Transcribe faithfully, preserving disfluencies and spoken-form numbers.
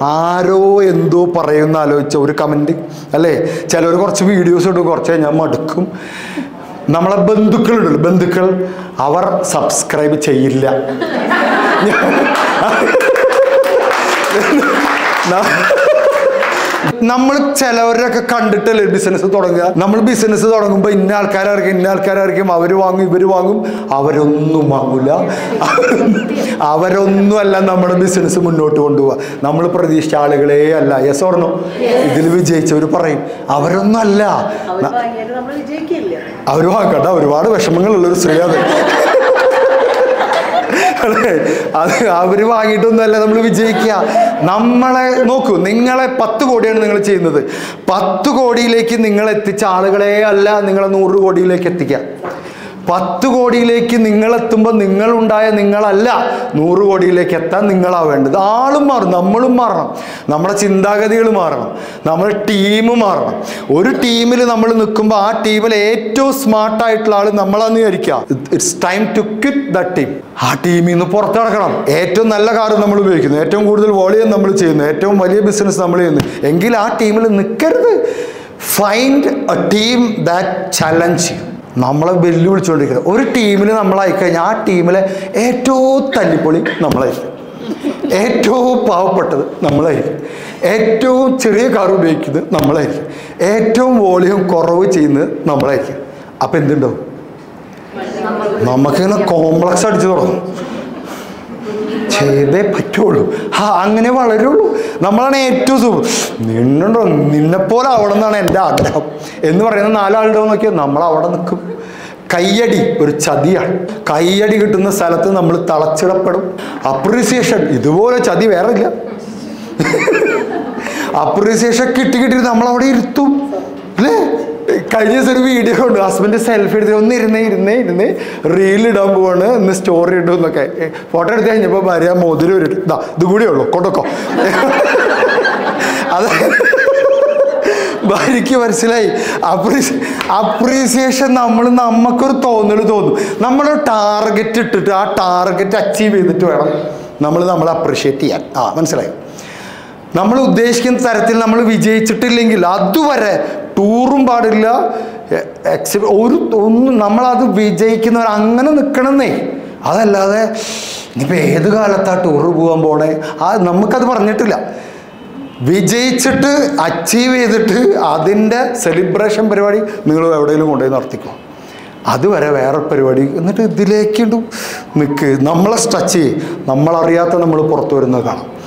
ആരോ എന്തോ പറയുന്ന ആലോചിച്ച ഒരു കമൻറ്റ് അല്ലേ? ചിലർ കുറച്ച് വീഡിയോസ് ഇടും, കുറച്ച് ഞാൻ മടുക്കും. നമ്മളെ ബന്ധുക്കളുണ്ടല്ലോ, ബന്ധുക്കൾ, അവർ സബ്സ്ക്രൈബ് ചെയ്യില്ല. നമ്മൾ ചിലവരൊക്കെ കണ്ടിട്ടല്ലേ ബിസിനസ് തുടങ്ങുക. നമ്മൾ ബിസിനസ് തുടങ്ങുമ്പോൾ ഇന്ന ആൾക്കാരായിരിക്കും ഇന്ന ആൾക്കാരായിരിക്കും അവർ വാങ്ങും ഇവർ വാങ്ങും. അവരൊന്നും വാങ്ങൂല, അവരൊന്നുമല്ല നമ്മുടെ ബിസിനസ് മുന്നോട്ട് കൊണ്ടുപോവുക. നമ്മൾ പ്രതീക്ഷിച്ച ആളുകളെ അല്ല. Yes or no? ഇതിൽ വിജയിച്ചവർ പറയും അവരൊന്നും അല്ല. അവർ വാങ്ങണ്ട, ഒരുപാട് വിഷമങ്ങളുള്ളൊരു സ്ത്രീ അത്. അത് അവര് വാങ്ങിയിട്ടൊന്നുമല്ല നമ്മൾ വിജയിക്കുക. നമ്മളെ നോക്കൂ, നിങ്ങളെ പത്ത് കോടിയാണ് നിങ്ങൾ ചെയ്യുന്നത്. പത്ത് കോടിയിലേക്ക് നിങ്ങൾ എത്തിച്ച ആളുകളെ അല്ല നിങ്ങളെ നൂറ് കോടിയിലേക്ക് എത്തിക്കുക. പത്ത് കോടിയിലേക്ക് നിങ്ങളെത്തുമ്പോൾ നിങ്ങളുണ്ടായ നിങ്ങളല്ല നൂറ് കോടിയിലേക്ക് എത്താൻ നിങ്ങളാ വേണ്ടത്. ആളും മാറും, നമ്മളും മാറണം, നമ്മുടെ ചിന്താഗതികൾ മാറണം, നമ്മുടെ ടീം മാറണം. ഒരു ടീമിൽ നമ്മൾ നിൽക്കുമ്പോൾ ആ ടീമിൽ ഏറ്റവും സ്മാർട്ടായിട്ടുള്ള ആൾ നമ്മളാന്ന് വിചാരിക്കുക. It's time to quit the team. ആ ടീമിൽ നിന്ന് പുറത്തിറക്കണം. ഏറ്റവും നല്ല കാറ് നമ്മൾ ഉപയോഗിക്കുന്നു, ഏറ്റവും കൂടുതൽ വോളിയം നമ്മൾ ചെയ്യുന്നു, ഏറ്റവും വലിയ ബിസിനസ് നമ്മൾ ചെയ്യുന്നു എങ്കിൽ ആ ടീമിൽ നിൽക്കരുത്. Find a team that challenge you. നമ്മളെ വെല്ലുവിളിച്ചുകൊണ്ടിരിക്കുന്നത് ഒരു ടീമിൽ നമ്മളായിക്കഴിഞ്ഞാൽ ആ ടീമിലെ ഏറ്റവും തല്ലിപ്പൊളി നമ്മളായിരിക്കും, ഏറ്റവും പാവപ്പെട്ടത് നമ്മളായിരിക്കും, ഏറ്റവും ചെറിയ കാർ ഉപയോഗിക്കുന്നത് നമ്മളായിരിക്കും, ഏറ്റവും വോളിയം കുറവ് ചെയ്യുന്നത് നമ്മളായിരിക്കും. അപ്പം എന്തുണ്ടാവും? നമുക്കിങ്ങനെ കോംപ്ലക്സ് അടിച്ചു തുടങ്ങും. ചെയ്തേ പറ്റുള്ളൂ, ആ അങ്ങനെ വളരുള്ളൂ. നമ്മളാണ് ഏറ്റവും സൂപ്പർ. നിന്നുണ്ടോ നിന്നെപ്പോലെ ആവണം എന്നാണ് എൻ്റെ ആഗ്രഹം എന്ന് പറയുന്ന നാലാളുടെ നോക്കിയാൽ നമ്മൾ അവിടെ നിൽക്കും. കയ്യടി ഒരു ചതിയാണ്. കയ്യടി കിട്ടുന്ന സ്ഥലത്ത് നമ്മൾ തളച്ചിടപ്പെടും. അപ്രീസിയേഷൻ ഇതുപോലെ ചതി വേറെ ഇല്ല. അപ്രീസിയേഷൻ കിട്ടി കിട്ടി നമ്മളവിടെ ഇരുത്തും അല്ലേ? കഴിഞ്ഞ ദിവസം ഒരു വീഡിയോ ഉണ്ട്, ഹസ്ബൻഡ് സെൽഫി എടുത്ത് ഒന്ന് ഇരുന്നേ ഇരുന്നേ ഇരുന്നേ റീലിടാൻ പോവാണ്, ഒന്ന് സ്റ്റോറി ഇടും എന്നൊക്കെ. ഫോട്ടോ എടുത്ത് കഴിഞ്ഞപ്പോൾ ഭാര്യ മോതിരം ഒരു ഇതാ ഇത് കൂടിയേ ഉള്ളൂ കൊണ്ടൊക്കോ. അത് ഭാര്യയ്ക്ക് മനസ്സിലായി. അപ്രീസി അപ്രീസിയേഷൻ നമ്മൾ നമുക്കൊരു തോന്നൽ തോന്നും. നമ്മളൊരു ടാർഗറ്റ് ഇട്ടിട്ട് ആ ടാർഗറ്റ് അച്ചീവ് ചെയ്തിട്ട് വേണം നമ്മൾ നമ്മളെ അപ്രീഷിയേറ്റ് ചെയ്യാൻ. ആ മനസ്സിലായി? നമ്മൾ ഉദ്ദേശിക്കുന്ന തരത്തിൽ നമ്മൾ വിജയിച്ചിട്ടില്ലെങ്കിൽ അതുവരെ ടൂറും പാടില്ല, എക്സിബി ഒരു ഒന്നും. നമ്മളത് വിജയിക്കുന്നവർ അങ്ങനെ നിൽക്കണമെന്നേ. അതല്ലാതെ ഇനിയിപ്പോൾ ഏത് കാലത്താണ് ടൂറ് പോകാൻ പോണേ ആ നമുക്കത് പറഞ്ഞിട്ടില്ല. വിജയിച്ചിട്ട് അച്ചീവ് ചെയ്തിട്ട് അതിൻ്റെ സെലിബ്രേഷൻ പരിപാടി നിങ്ങൾ എവിടെയെങ്കിലും കൊണ്ടുപോയി നടത്തിക്കോ. അതുവരെ വേറെ പരിപാടി. എന്നിട്ട് ഇതിലേക്കുണ്ട് നിൽക്ക്, നമ്മളെ ടച്ച് ചെയ്യും. നമ്മളറിയാത്ത നമ്മൾ പുറത്തു വരുന്നത് കാണാം.